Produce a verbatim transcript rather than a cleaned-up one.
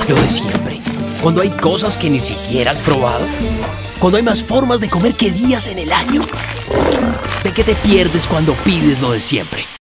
Lo de siempre. Cuando hay cosas que ni siquiera has probado. Cuando hay más formas de comer que días en el año. ¿De qué te pierdes cuando pides lo de siempre?